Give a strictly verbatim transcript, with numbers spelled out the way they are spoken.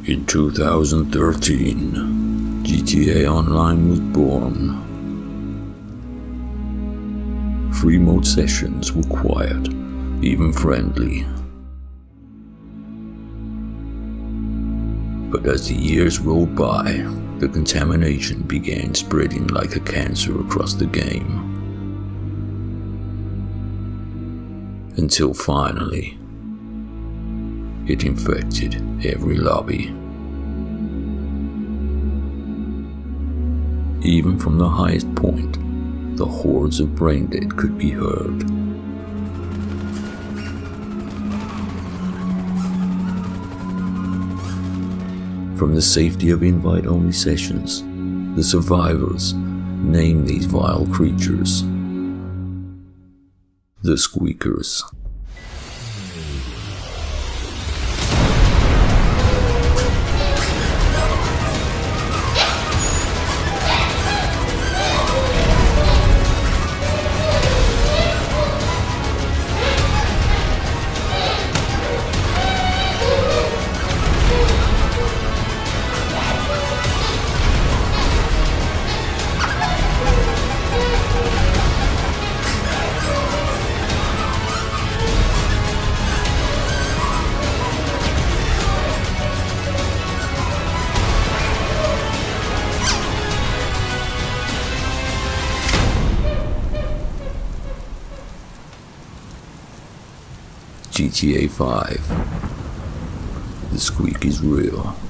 In two thousand thirteen, G T A Online was born. Freemode sessions were quiet, even friendly. But as the years rolled by, the contamination began spreading like a cancer across the game. Until finally, it infected every lobby. Even from the highest point, the hordes of braindead could be heard. From the safety of invite-only sessions, the survivors named these vile creatures the Squeakers. G T A five. The squeak is real.